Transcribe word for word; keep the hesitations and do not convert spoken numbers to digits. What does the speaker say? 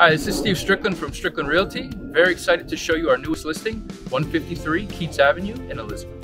Hi, this is Steve Strickland from Strickland Realty. Very excited to show you our newest listing, one fifty-three Keats Avenue in Elizabeth.